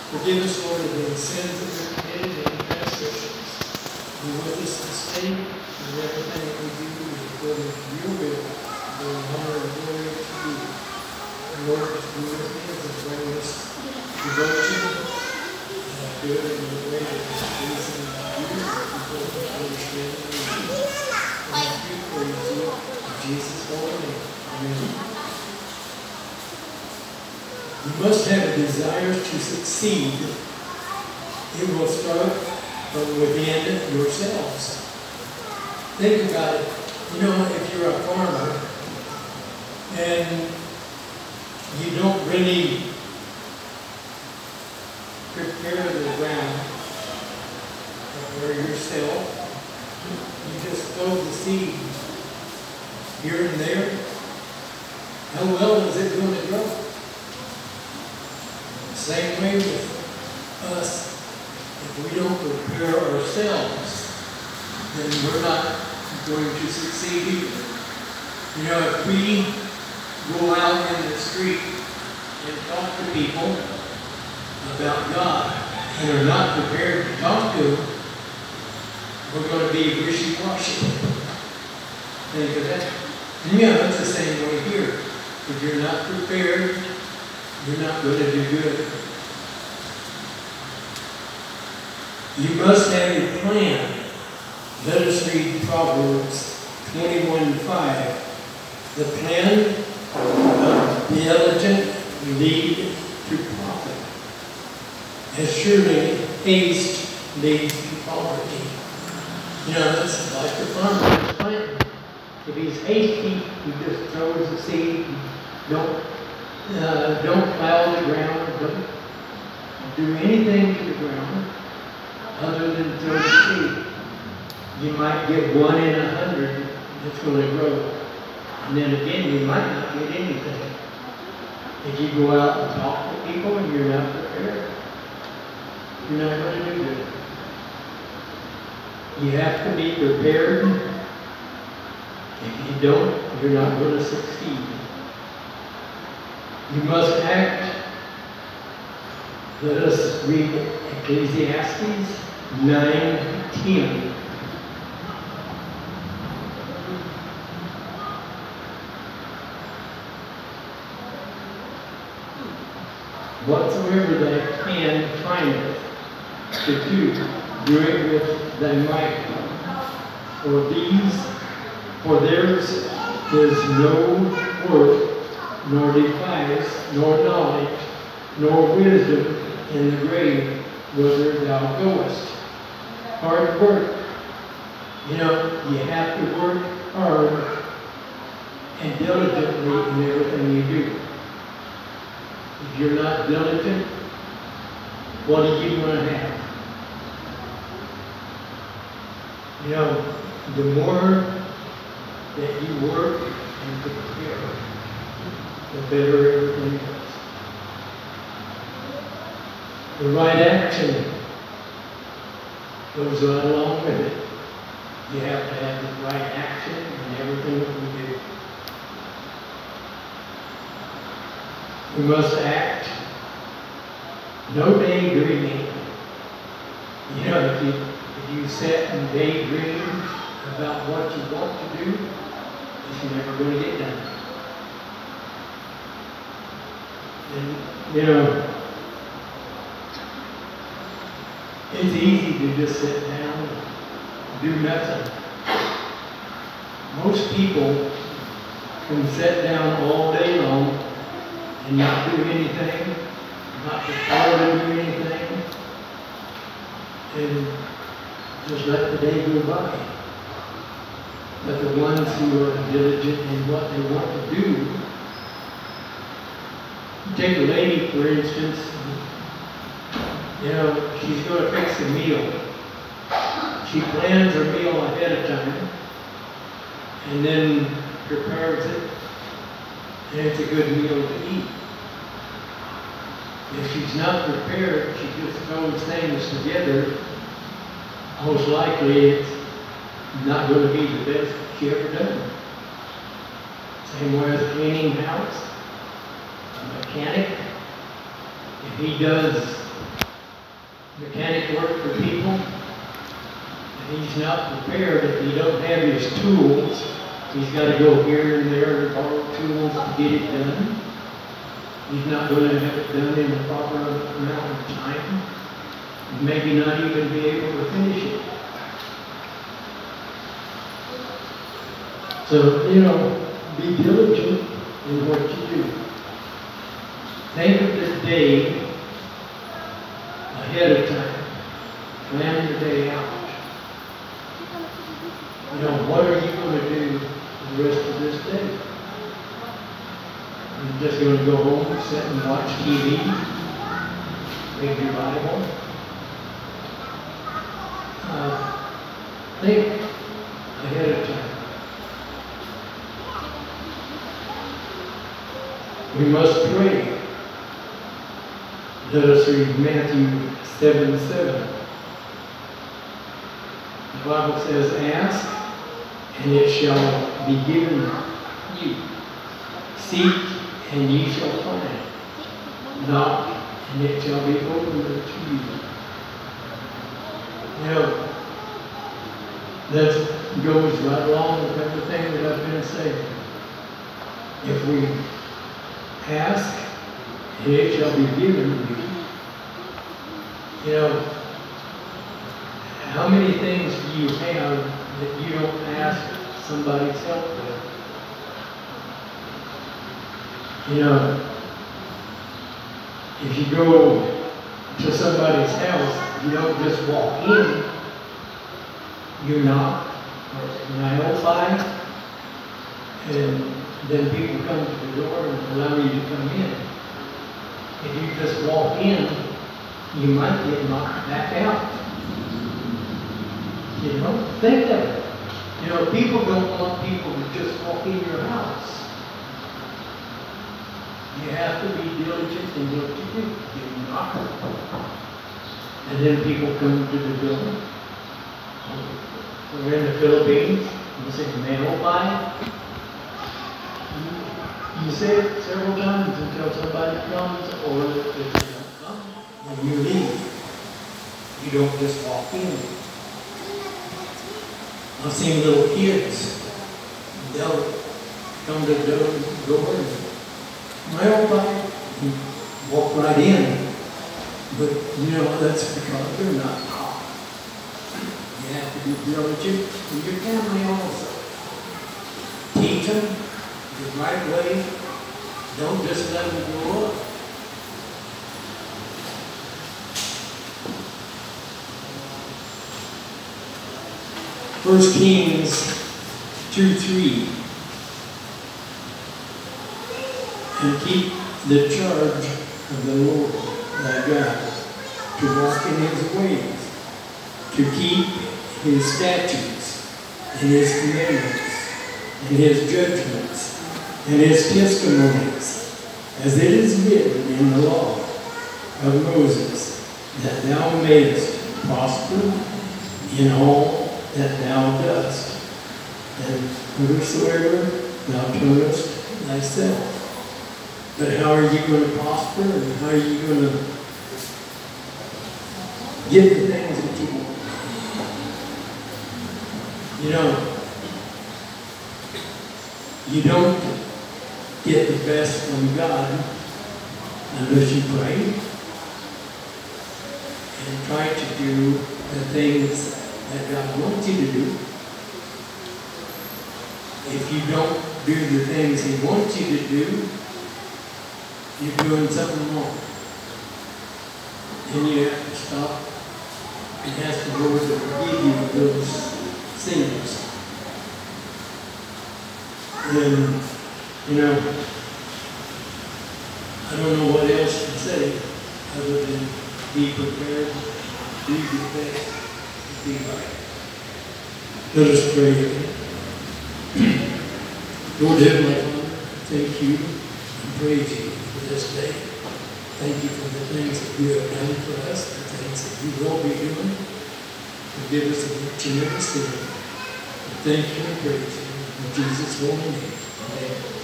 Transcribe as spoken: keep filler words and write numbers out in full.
Forgive us, Lord, of the sins that we've committed and transgressions. Be with us this day and everything that we do according to your will, for the honor and glory to you. And Lord, just be with me as I bring this devotion, and I do it in the way that is pleasing to you, that people can understand and use. And I do praise you in Jesus' holy name. Amen. You must have a desire to succeed. It will start from within yourselves. Think about it. You know, if you're a farmer and you don't really prepare the ground for yourself, you just throw the seed here and there, how well is it going to grow? Same way with us. If we don't prepare ourselves, then we're not going to succeed either. You know, if we go out in the street and talk to people about God and are not prepared to talk to them, we're going to be wishy-washy. Think of that. And yeah, that's the same way here. If you're not prepared, you're not going to do good. You must have a plan. Let us read Proverbs twenty-one five. The plan of the diligent lead to profit, as surely haste leads to poverty. You know, that's like the farmer is planting. If he's hasty, he just throws the seed. Don't Uh, don't plow the ground, don't do anything to the ground other than throw the seed. You might get one in a hundred that's going to grow. And then again, you might not get anything. If you go out and talk to people and you're not prepared, you're not going to do good. You have to be prepared. If you don't, you're not going to succeed. You must act. Let us read Ecclesiastes nine ten. Whatsoever thy hand findeth to do, do it with thy might. For these, for theirs is no work, nor device, nor knowledge, nor wisdom in the grave whither thou goest. Hard work. You know, you have to work hard and diligently in everything you do. If you're not diligent, what are you going to have? You know, the more that you work and prepare, the better everything is. The right action goes right along with it. You have to have the right action in everything that we do. We must act. No daydreaming. You know, if you, if you sit and daydream about what you want to do, it's never going to get done. And, you know, it's easy to just sit down and do nothing. Most people can sit down all day long and not do anything, not prepare to do anything, and just let the day go by. But the ones who are diligent in what they want to do, take a lady, for instance, you know, she's going to fix a meal. She plans her meal ahead of time and then prepares it, and it's a good meal to eat. If she's not prepared, she just throws things together, most likely it's not going to be the best she ever done. Same way as cleaning house. A mechanic, if he does mechanic work for people, and he's not prepared if he don't have his tools. He's got to go here and there and borrow tools to get it done. He's not going to have it done in the proper amount of time. Maybe not even be able to finish it. So, you know, be diligent in what you do. Think of the day ahead of time. Plan the day out. You know, what are you going to do the rest of this day? You're just going to go home, sit and watch T V, read your Bible. Uh, think ahead of time. We must pray. Let us read Matthew seven seven. The Bible says, ask, and it shall be given you. Seek, and ye shall find. Knock, and it shall be opened unto you. You know, that goes right along with everything that I've been saying. If we ask, and it shall be given you. You know, how many things do you have that you don't ask somebody's help with? You know, if you go to somebody's house, you don't just walk in. You knock, or nine oh five, and then people come to the door and allow you to come in. If you just walk in, you might get knocked back out. You know, think of it. You know, people don't want people to just walk in your house. You have to be diligent in what you do. You knock, and then people come to the door. We're in the Philippines. You say, may I buy? You say it several times until somebody comes, or if they don't come, when you leave, you don't just walk in. I've seen little kids, they'll come to the door and well, by, walk right in. But, you know, that's because they're not taught. You have to be diligent in your family also. Teach them the right way. Don't just let them grow up. First Kings two three. And keep the charge of the Lord thy God, to walk in his ways, to keep his statutes, and his commandments, and his judgments, and his testimonies, as it is written in the law of Moses, that thou mayest prosper in all that thou dost, and whithersoever thou turnest thyself. But how are you going to prosper, and how are you going to get the things that you want? You know, you don't get the best from God unless you pray and try to do the things that God wants you to do. If you don't do the things he wants you to do, you're doing something wrong. Then you have to stop and ask the Lord to forgive you of those sins. And, you know, I don't know what else to say other than be prepared, do your best, be right. Let us pray. Lord Heavenly Father, thank you and praise you for this day. Thank you for the things that you have done for us, the things that you will be doing. Forgive us of what you never said. Thank you and praise you. In Jesus' holy name. Amen.